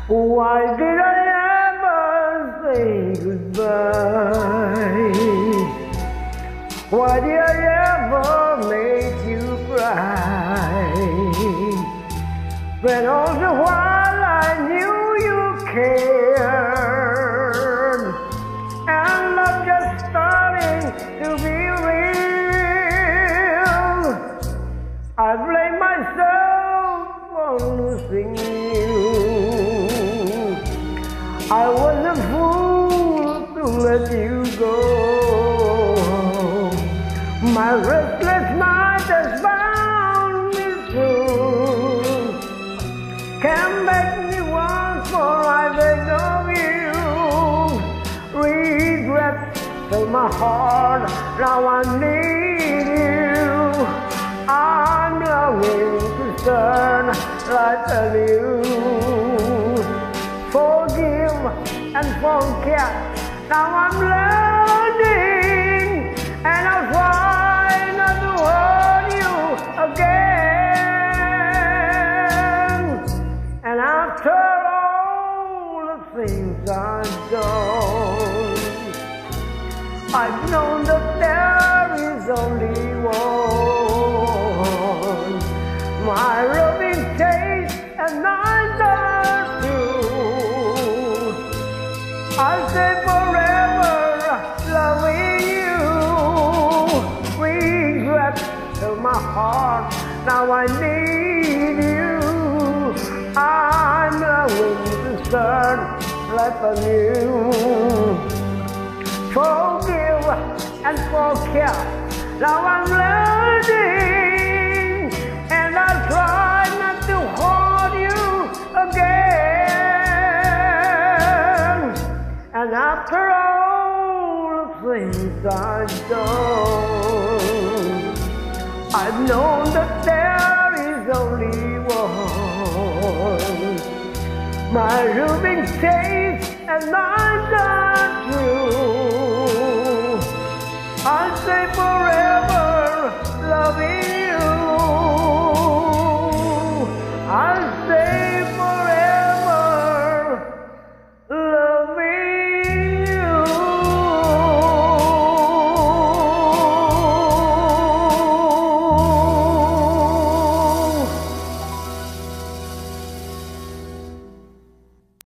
Why did I ever say goodbye? Why did I ever make you cry? When all the while I knew you cared, and love just starting to be real. I blame myself for losing you. I was a fool to let you go. My restless night has found me true. Come back me once more, I beg of you. Regret fill my heart, now I need you. I'm longing to turn life anew. Forgive and forget, now I'm learning, and I'll try not to hurt you again. And after all the things I've done, I've known that there is only one. My loving taste and neither two. I'll stay forever loving you. Regret fill my heart, now I need you. I'm longing to start life anew. Forgive and forget, now I'm learning, and I'll try not to hold you again. And after all the things I've done, I've known that there is only one. My loving taste and neither true. I'll stay forever loving you.